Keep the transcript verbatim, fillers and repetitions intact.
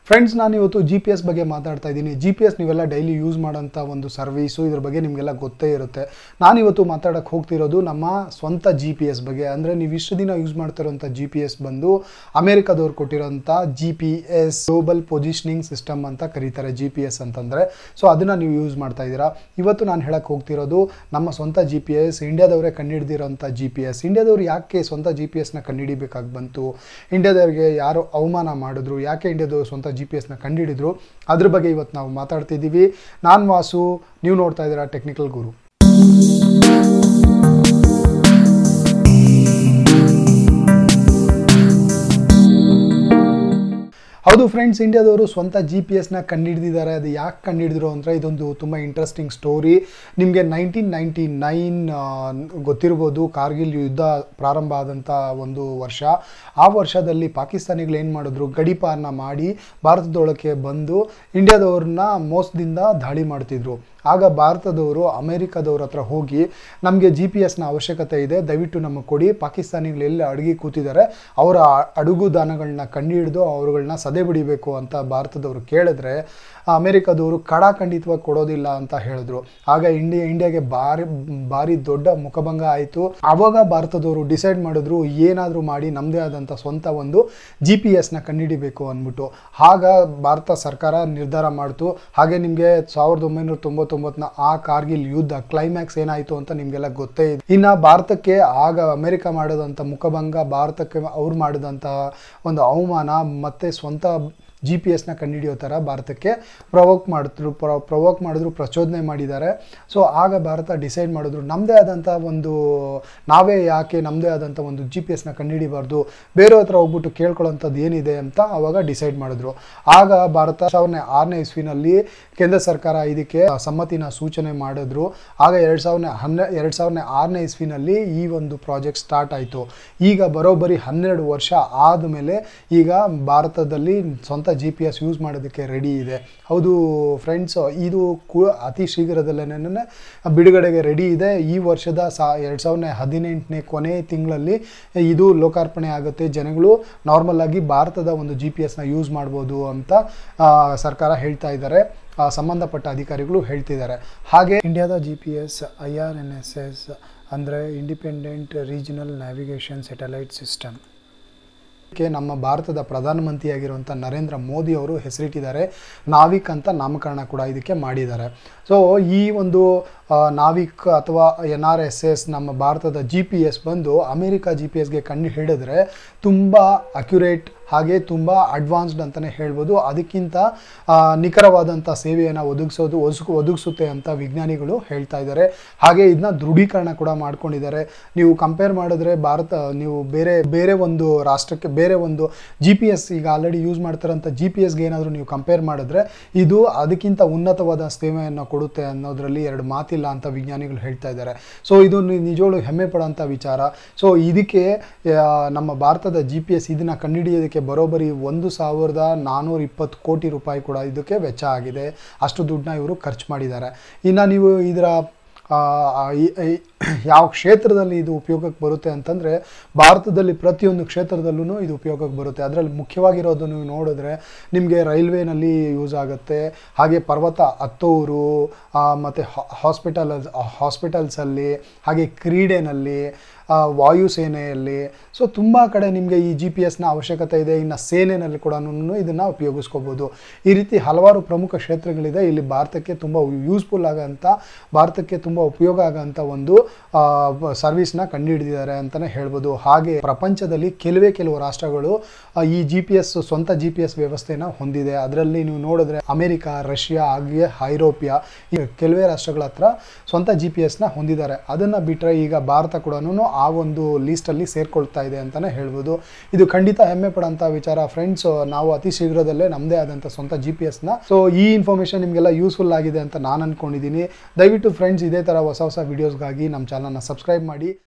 Friends, ನಾನು ಇವತ್ತು G P S ಬಗ್ಗೆ ಮಾತಾಡ್ತಾ ಇದ್ದೀನಿ. ಜಿ ಪಿ ಎಸ್ ನೀವೆಲ್ಲ ಡೈಲಿ ಯೂಸ್ ಮಾಡೋಂಥ ಒಂದು ಸರ್ವೀಸು, ಇದ್ರ ಬಗ್ಗೆ ನಿಮಗೆಲ್ಲ ಗೊತ್ತೇ ಇರುತ್ತೆ. ನಾನಿವತ್ತು ಮಾತಾಡೋಕ್ಕೆ ಹೋಗ್ತಿರೋದು ನಮ್ಮ ಸ್ವಂತ ಜಿ ಪಿ ಎಸ್ ಬಗ್ಗೆ. ಅಂದರೆ ನೀವು ಇಷ್ಟು ದಿನ ಯೂಸ್ ಮಾಡ್ತಿರೋಂಥ ಜಿ ಪಿ ಎಸ್ ಬಂದು ಅಮೇರಿಕಾದವ್ರು ಕೊಟ್ಟಿರೋಂಥ G P S global positioning system ಅಂತ ಕರೀತಾರೆ, ಜಿ ಪಿ ಎಸ್ ಅಂತಂದರೆ. ಸೊ ಅದನ್ನು ನೀವು ಯೂಸ್ ಮಾಡ್ತಾ ಇದ್ದೀರಾ. ಇವತ್ತು ನಾನು ಹೇಳಕ್ಕೆ ಹೋಗ್ತಿರೋದು ನಮ್ಮ ಸ್ವಂತ ಜಿ ಪಿ ಎಸ್, ಇಂಡಿಯಾದವರೇ ಕಂಡುಹಿಡಿದಿರೋಂಥ ಜಿ ಪಿ ಎಸ್. ಇಂಡಿಯಾದವ್ರು ಯಾಕೆ ಸ್ವಂತ ಜಿ ಪಿ ಎಸ್ನ ಕಂಡುಹಿಡಿಬೇಕಾಗಿ ಬಂತು, ಇಂಡಿಯಾದವ್ರಿಗೆ ಯಾರು ಅವಮಾನ ಮಾಡಿದ್ರು, ಯಾಕೆ ಇಂಡಿಯಾದವರು ಸ್ವಂತ ಜಿ ಪಿ ಎಸ್ನ ಕಂಡುಹಿಡಿದ್ರು, ಅದ್ರ ಬಗ್ಗೆ ಇವತ್ತು ನಾವು ಮಾತಾಡ್ತಿದ್ದೀವಿ. ನಾನು ವಾಸು, ನೀವು ನೋಡ್ತಾ ಇದ್ದೀರಾ ಟೆಕ್ನಿಕಲ್ ಗುರು. ಹೌದು ಫ್ರೆಂಡ್ಸ್, ಇಂಡಿಯಾದವರು ಸ್ವಂತ ಜಿ ಪಿ ಎಸ್ನ ಕಂಡುಹಿಡಿದಿದ್ದಾರೆ. ಅದು ಯಾಕೆ ಕಂಡುಹಿಡಿದ್ರು ಅಂದರೆ ಇದೊಂದು ತುಂಬ ಇಂಟ್ರೆಸ್ಟಿಂಗ್ ಸ್ಟೋರಿ. ನಿಮಗೆ ನೈನ್ಟೀನ್ ನೈಂಟಿ ನೈನ್ ಗೊತ್ತಿರ್ಬೋದು, ಕಾರ್ಗಿಲ್ ಯುದ್ಧ ಪ್ರಾರಂಭ ಆದಂಥ ಒಂದು ವರ್ಷ. ಆ ವರ್ಷದಲ್ಲಿ ಪಾಕಿಸ್ತಾನಿಗಳು ಏನು ಮಾಡಿದ್ರು, ಗಡೀಪಾರನ್ನ ಮಾಡಿ ಭಾರತದೊಳಕ್ಕೆ ಬಂದು ಇಂಡಿಯಾದವ್ರನ್ನ ಮೋಸದಿಂದ ದಾಳಿ ಮಾಡ್ತಿದ್ರು. ಆಗ ಭಾರತದವರು ಅಮೇರಿಕಾದವ್ರ ಹತ್ರ ಹೋಗಿ, ನಮಗೆ ಜಿ ಪಿ ಎಸ್ನ ಅವಶ್ಯಕತೆ ಇದೆ, ದಯವಿಟ್ಟು ನಮಗೆ ಕೊಡಿ, ಪಾಕಿಸ್ತಾನಿಗಳು ಎಲ್ಲಿ ಅಡುಗೆ ಕೂತಿದ್ದಾರೆ ಅವರ ಅಡುಗುದಾನಗಳನ್ನ ಕಂಡುಹಿಡಿದು ಅವ್ರುಗಳನ್ನ ಸದೆ ಬಿಡಿಬೇಕು ಅಂತ ಭಾರತದವರು ಕೇಳಿದ್ರೆ ಅಮೇರಿಕಾದವರು ಕಡಾಖಂಡಿತವಾಗಿ ಕೊಡೋದಿಲ್ಲ ಅಂತ ಹೇಳಿದ್ರು. ಆಗ ಇಂಡಿಯಾ ಇಂಡಿಯಾಗೆ ಭಾರಿ ಭಾರಿ ದೊಡ್ಡ ಮುಖಭಂಗ ಆಯಿತು. ಆವಾಗ ಭಾರತದವರು ಡಿಸೈಡ್ ಮಾಡಿದ್ರು, ಏನಾದರೂ ಮಾಡಿ ನಮ್ಮದೇ ಆದಂಥ ಸ್ವಂತ ಒಂದು ಜಿ ಪಿ ಎಸ್ನ ಕಂಡುಹಿಡಿಬೇಕು ಅಂದ್ಬಿಟ್ಟು. ಆಗ ಭಾರತ ಸರ್ಕಾರ ನಿರ್ಧಾರ ಮಾಡ್ತು. ಹಾಗೆ ನಿಮಗೆ ಸಾವಿರದ ಒಂಬೈನೂರ ತೊಂಬತ್ತೊಂಬತ್ತನ ಆ ಕಾರ್ಗಿಲ್ ಯುದ್ಧ ಕ್ಲೈಮ್ಯಾಕ್ಸ್ ಏನಾಯಿತು ಅಂತ ನಿಮಗೆಲ್ಲ ಗೊತ್ತೇ ಇದೆ. ಇನ್ನು ಭಾರತಕ್ಕೆ ಆಗ ಅಮೆರಿಕ ಮಾಡಿದಂಥ ಮುಖಭಂಗ, ಭಾರತಕ್ಕೆ ಅವ್ರು ಮಾಡಿದಂಥ ಒಂದು ಅವಮಾನ ಮತ್ತು ಸ್ವಂತ ಜಿ ಪಿ ಎಸ್ನ ಕಂಡುಹಿಡಿಯೋ ಥರ ಭಾರತಕ್ಕೆ ಪ್ರವೋಕ್ ಮಾಡಿದ್ರು ಪ್ರ ಪ್ರವೋಕ್ ಮಾಡಿದ್ರು ಪ್ರಚೋದನೆ ಮಾಡಿದ್ದಾರೆ. ಸೊ ಆಗ ಭಾರತ ಡಿಸೈಡ್ ಮಾಡಿದ್ರು, ನಮ್ಮದೇ ಆದಂಥ ಒಂದು ನಾವೇ ಯಾಕೆ ನಮ್ಮದೇ ಆದಂಥ ಒಂದು ಜಿ ಪಿ ಎಸ್ನ ಕಂಡುಹಿಡಿಬಾರ್ದು, ಬೇರೆ ಹತ್ರ ಹೋಗ್ಬಿಟ್ಟು ಕೇಳ್ಕೊಳ್ಳೋಂಥದ್ದು ಏನಿದೆ ಅಂತ ಆವಾಗ ಡಿಸೈಡ್ ಮಾಡಿದ್ರು. ಆಗ ಭಾರತ ಸಾವಿರದ ಆರನೇ ಇಸ್ವಿನಲ್ಲಿ ಕೇಂದ್ರ ಸರ್ಕಾರ ಇದಕ್ಕೆ ಸಮ್ಮತಿನ ಸೂಚನೆ ಮಾಡಿದ್ರು. ಆಗ ಎರಡು ಸಾವಿರದ ಹನ್ನೆ ಎರಡು ಸಾವಿರದ ಆರನೇ ಇಸ್ವಿನಲ್ಲಿ ಈ ಒಂದು ಪ್ರಾಜೆಕ್ಟ್ ಸ್ಟಾರ್ಟ್ ಆಯಿತು. ಈಗ ಬರೋಬ್ಬರಿ ಹನ್ನೆರಡು ವರ್ಷ ಆದಮೇಲೆ ಈಗ ಭಾರತದಲ್ಲಿ ಸ್ವಂತ ಜಿ ಪಿ ಎಸ್ ಯೂಸ್ ಮಾಡೋದಕ್ಕೆ ರೆಡಿ ಇದೆ. ಹೌದು ಫ್ರೆಂಡ್ಸ್, ಇದು ಕು ಅತಿ ಶೀಘ್ರದಲ್ಲೇ ಬಿಡುಗಡೆಗೆ ರೆಡಿ ಇದೆ. ಈ ವರ್ಷದ ಸಾ ಎರಡು ಸಾವಿರದ ಹದಿನೆಂಟನೇ ಕೊನೆ ತಿಂಗಳಲ್ಲಿ ಇದು ಲೋಕಾರ್ಪಣೆ ಆಗುತ್ತೆ. ಜನಗಳು ನಾರ್ಮಲ್ ಆಗಿ ಭಾರತದ ಒಂದು ಜಿ ಪಿ ಎಸ್ನ ಯೂಸ್ ಮಾಡ್ಬೋದು ಅಂತ ಸರ್ಕಾರ ಹೇಳ್ತಾ ಇದ್ದಾರೆ, ಸಂಬಂಧಪಟ್ಟ ಅಧಿಕಾರಿಗಳು ಹೇಳ್ತಿದ್ದಾರೆ. ಹಾಗೆ ಇಂಡಿಯಾದ G P S I R N S S ಅಂದರೆ independent regional navigation satellite system ಕ್ಕೆ ನಮ್ಮ ಭಾರತದ ಪ್ರಧಾನಮಂತ್ರಿಯಾಗಿರುವಂಥ ನರೇಂದ್ರ ಮೋದಿ ಅವರು ಹೆಸರಿಟ್ಟಿದ್ದಾರೆ. ನಾವಿಕ್ ಅಂತ ನಾಮಕರಣ ಕೂಡ ಇದಕ್ಕೆ ಮಾಡಿದ್ದಾರೆ. ಸೊ ಈ ಒಂದು ನಾವಿಕ್ ಅಥವಾ ಎನ್ ಆರ್ ಎಸ್ ಎಸ್ ನಮ್ಮ ಭಾರತದ ಜಿ ಪಿ ಎಸ್ ಬಂದು ಅಮೇರಿಕಾ ಜಿ ಪಿ ಎಸ್ಗೆ ಕಂಡು ಹಿಡಿದ್ರೆ ತುಂಬ ಅಕ್ಯುರೇಟ್ ಹಾಗೆ ತುಂಬ ಅಡ್ವಾನ್ಸ್ಡ್ ಅಂತಲೇ ಹೇಳ್ಬೋದು. ಅದಕ್ಕಿಂತ ನಿಖರವಾದಂಥ ಸೇವೆಯನ್ನು ಒದಗಿಸೋದು ಒದಗಿಸ್ ಒದಗಿಸುತ್ತೆ ಅಂತ ವಿಜ್ಞಾನಿಗಳು ಹೇಳ್ತಾ ಇದ್ದಾರೆ. ಹಾಗೆ ಇದನ್ನ ದೃಢೀಕರಣ ಕೂಡ ಮಾಡ್ಕೊಂಡಿದ್ದಾರೆ. ನೀವು ಕಂಪೇರ್ ಮಾಡಿದ್ರೆ ಭಾರತ ನೀವು ಬೇರೆ ಬೇರೆ ಒಂದು ರಾಷ್ಟ್ರಕ್ಕೆ ಬೇರೆ ಒಂದು ಜಿ ಪಿ ಎಸ್ ಈಗ ಆಲ್ರೆಡಿ ಯೂಸ್ ಮಾಡ್ತಾರಂಥ ಜಿ ಪಿ ಎಸ್ಗೆ ಏನಾದರೂ ನೀವು ಕಂಪೇರ್ ಮಾಡಿದ್ರೆ ಇದು ಅದಕ್ಕಿಂತ ಉನ್ನತವಾದ ಸೇವೆಯನ್ನು ಕೊಡುತ್ತೆ ಅನ್ನೋದರಲ್ಲಿ ಎರಡು ಮಾತಿಲ್ಲ ಅಂತ ವಿಜ್ಞಾನಿಗಳು ಹೇಳ್ತಾ ಇದ್ದಾರೆ. ಸೊ ಇದು ನಿಜವಾಗ್ಲೂ ಹೆಮ್ಮೆ ಪಡೋಂಥ ವಿಚಾರ. ಸೊ ಇದಕ್ಕೆ ನಮ್ಮ ಭಾರತದ ಜಿ ಪಿ ಎಸ್ ಇದನ್ನು ಕಂಡುಹಿಡಿಯೋದಕ್ಕೆ ಬರೋಬ್ಬರಿ ಒಂದು ಸಾವಿರದ ನಾನ್ನೂರ ಇಪ್ಪತ್ತು ಕೋಟಿ ರೂಪಾಯಿ ಕೂಡ ಇದಕ್ಕೆ ವೆಚ್ಚ ಆಗಿದೆ. ಅಷ್ಟು ದುಡ್ಡನ್ನ ಇವರು ಖರ್ಚು ಮಾಡಿದ್ದಾರೆ. ಇನ್ನು ನೀವು ಇದರ ಯಾವ ಕ್ಷೇತ್ರದಲ್ಲಿ ಇದು ಉಪಯೋಗಕ್ಕೆ ಬರುತ್ತೆ ಅಂತಂದರೆ ಭಾರತದಲ್ಲಿ ಪ್ರತಿಯೊಂದು ಕ್ಷೇತ್ರದಲ್ಲೂ ಇದು ಉಪಯೋಗಕ್ಕೆ ಬರುತ್ತೆ. ಅದರಲ್ಲಿ ಮುಖ್ಯವಾಗಿರೋದು ನೀವು ನೋಡಿದ್ರೆ ನಿಮಗೆ ರೈಲ್ವೇನಲ್ಲಿ ಯೂಸ್ ಆಗುತ್ತೆ, ಹಾಗೆ ಪರ್ವತ ಹತ್ತೋರು, ಮತ್ತು ಹಾಸ್ಪಿಟಲ್ ಹಾಸ್ಪಿಟಲ್ಸಲ್ಲಿ, ಹಾಗೆ ಕ್ರೀಡೆನಲ್ಲಿ, ವಾಯುಸೇನೆಯಲ್ಲಿ. ಸೊ ತುಂಬ ಕಡೆ ನಿಮಗೆ ಈ ಜಿ ಪಿ ಎಸ್ನ ಅವಶ್ಯಕತೆ ಇದೆ. ಇನ್ನು ಸೇನೆಯಲ್ಲಿ ಕೂಡ ಇದನ್ನು ಉಪಯೋಗಿಸ್ಕೋಬೋದು. ಈ ರೀತಿ ಹಲವಾರು ಪ್ರಮುಖ ಕ್ಷೇತ್ರಗಳಿದೆ. ಇಲ್ಲಿ ಭಾರತಕ್ಕೆ ತುಂಬ ಯೂಸ್ಫುಲ್ ಆಗೋಂಥ, ಭಾರತಕ್ಕೆ ತುಂಬ ಉಪಯೋಗ ಆಗೋಂಥ ಒಂದು ಸರ್ವಿಸ್ನ ಕಂಡುಹಿಡಿದಿದ್ದಾರೆ ಅಂತಲೇ ಹೇಳ್ಬೋದು. ಹಾಗೆ ಪ್ರಪಂಚದಲ್ಲಿ ಕೆಲವೇ ಕೆಲವು ರಾಷ್ಟ್ರಗಳು ಈ ಜಿ ಪಿ ಎಸ್ ಸ್ವಂತ ಜಿ ಪಿ ಎಸ್ ವ್ಯವಸ್ಥೆನ ಹೊಂದಿದೆ. ಅದರಲ್ಲಿ ನೀವು ನೋಡಿದ್ರೆ ಅಮೆರಿಕ, ರಷ್ಯಾ, ಹಾಗೆ ಐರೋಪ್ಯ ಈ ಕೆಲವೇ ರಾಷ್ಟ್ರಗಳ ಹತ್ರ ಸ್ವಂತ ಜಿ ಪಿ ಎಸ್ನ ಹೊಂದಿದ್ದಾರೆ. ಅದನ್ನು ಬಿಟ್ಟರೆ ಈಗ ಭಾರತ ಕೂಡ ಆ ಒಂದು ಲೀಸ್ಟಲ್ಲಿ ಸೇರ್ಕೊಳ್ತಾ ಇದೆ ಅಂತಲೇ ಹೇಳ್ಬೋದು. ಇದು ಖಂಡಿತ ಹೆಮ್ಮೆ ಪಡೋಂಥ ವಿಚಾರ ಫ್ರೆಂಡ್ಸ್. ನಾವು ಅತಿ ಶೀಘ್ರದಲ್ಲೇ ನಮ್ಮದೇ ಆದಂಥ ಸ್ವಂತ ಜಿ ಪಿ ಎಸ್ನ. ಸೊ ಈ ಇನ್ಫಾರ್ಮೇಷನ್ ನಿಮಗೆಲ್ಲ ಯೂಸ್ಫುಲ್ ಆಗಿದೆ ಅಂತ ನಾನು ಅಂದ್ಕೊಂಡಿದ್ದೀನಿ. ದಯವಿಟ್ಟು ಫ್ರೆಂಡ್ಸ್ ಇದೇ ಥರ ಹೊಸ ಹೊಸ ವೀಡಿಯೋಸ್ಗಾಗಿ ನಮ್ಮ ಚಾನಲ್ನ ಸಬ್ಸ್ಕ್ರೈಬ್ ಮಾಡಿ.